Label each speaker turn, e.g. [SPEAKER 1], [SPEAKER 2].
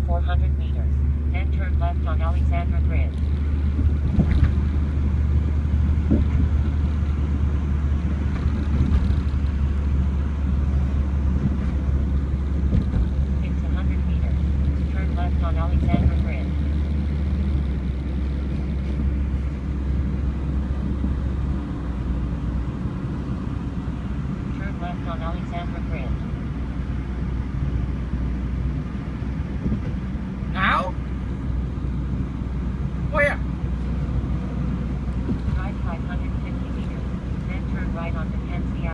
[SPEAKER 1] 400 meters. Then turn left on Alexandra Bridge.